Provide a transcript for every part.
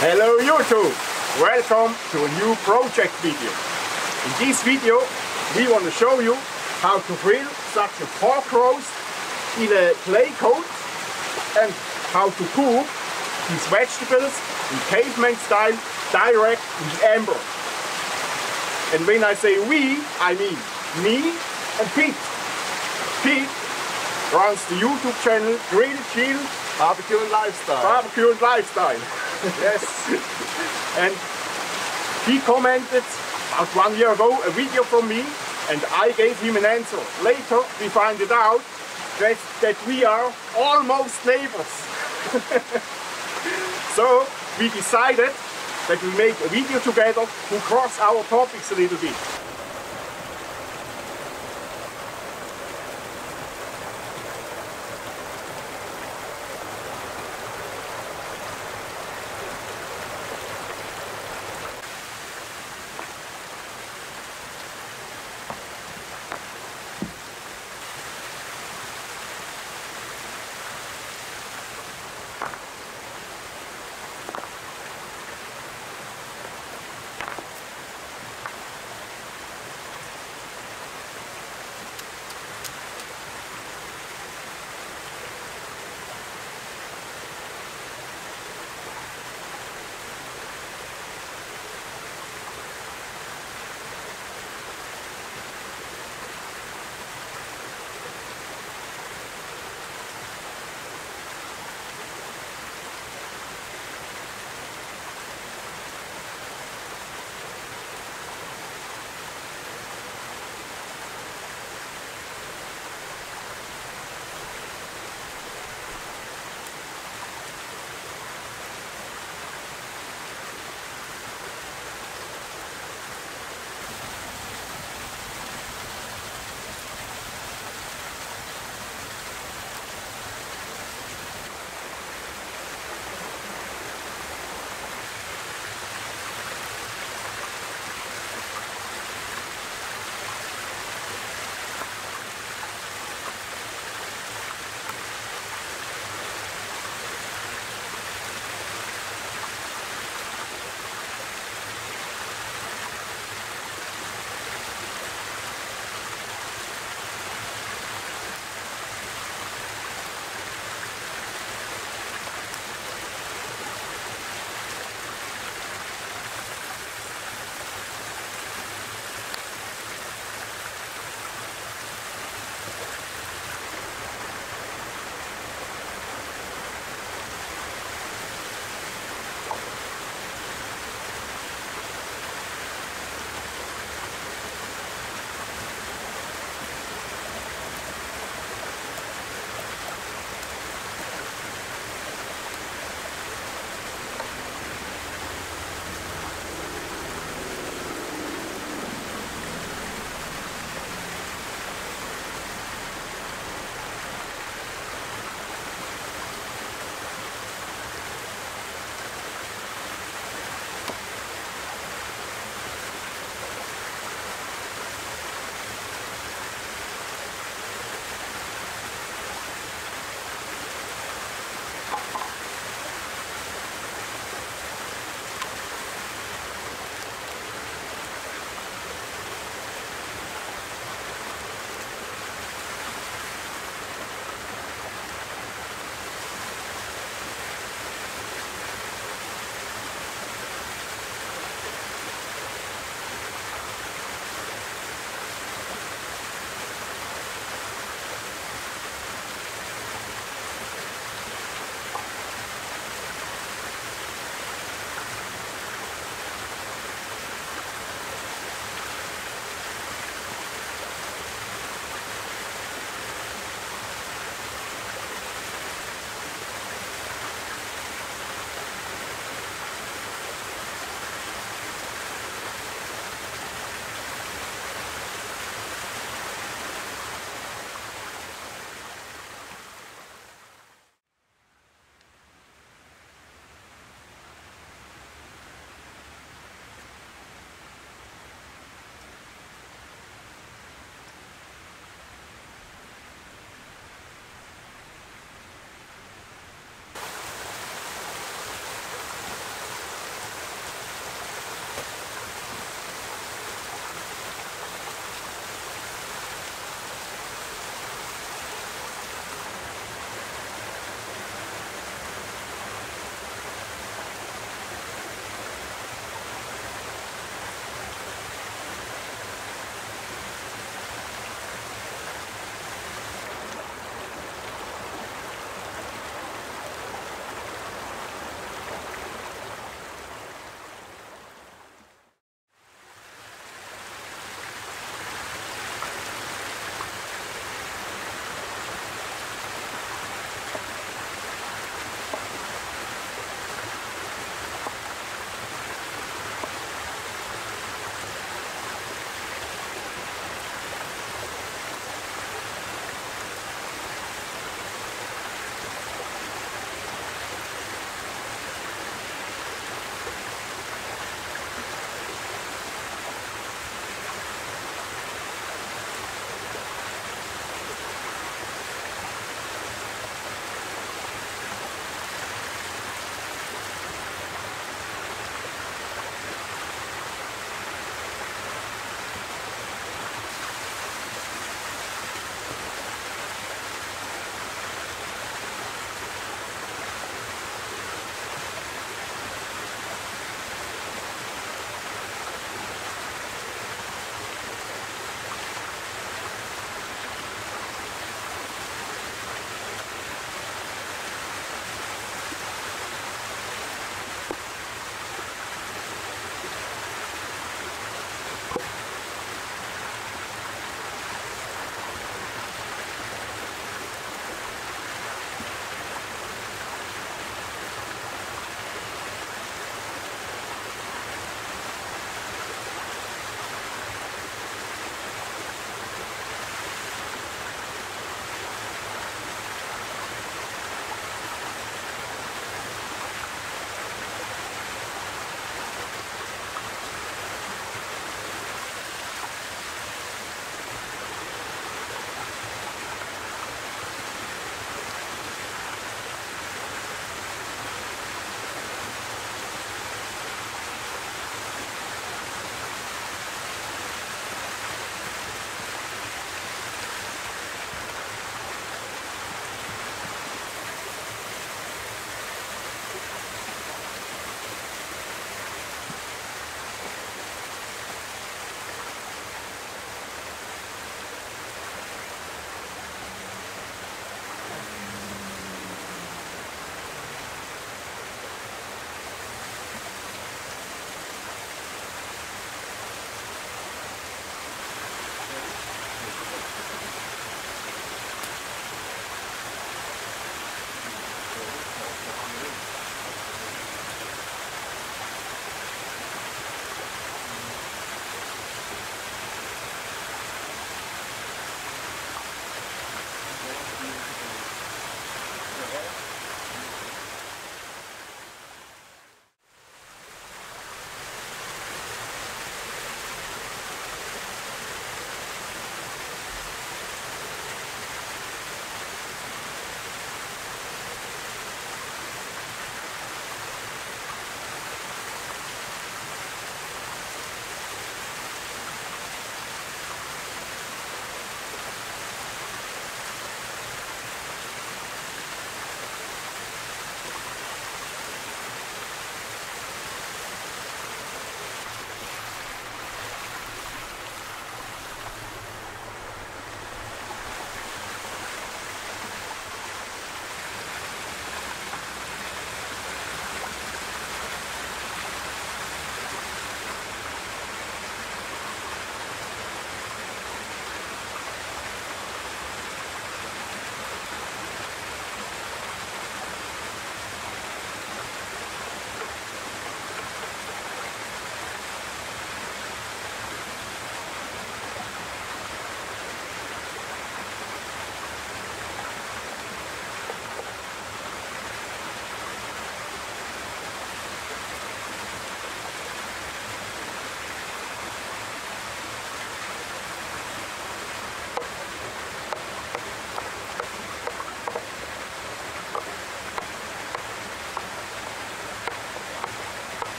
Hello YouTube! Welcome to a new project video. In this video we want to show you how to grill such a pork roast in a clay coat and how to cook these vegetables in caveman style direct in the ember. And when I say we, I mean me and Pete. Pete runs the YouTube channel Grill, Chill, Barbecue and Lifestyle. Barbecue and Lifestyle. Yes. And he commented about 1 year ago a video from me and I gave him an answer. Later we find it out that we are almost neighbors. So we decided that we make a video together to cross our topics a little bit.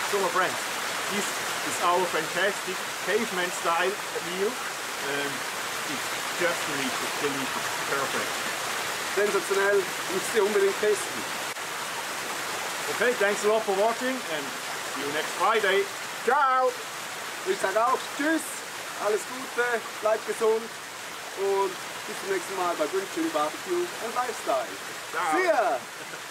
So my friends, this is our fantastic caveman style wheel. It's just delicious, perfect. Sensationell, müsst ihr unbedingt testen. Okay, thanks a lot for watching and see you next Friday. Ciao! Ich sage auch Tschüss, alles Gute, bleibt gesund und bis zum nächsten Mal bei Wünschen Barbecue und Lifestyle. Ciao! See ya!